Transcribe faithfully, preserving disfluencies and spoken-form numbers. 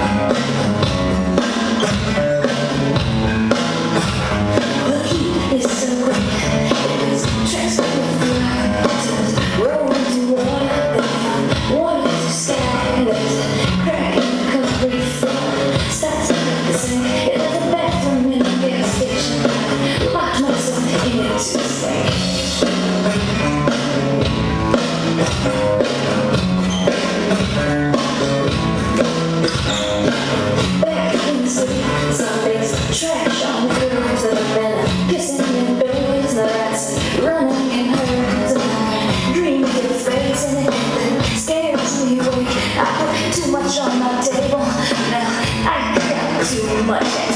Trash on the girls that have been kissing and boys, the rats running in herds, and I dream of your face and it that scares me away. I put too much on my table, now I got too much.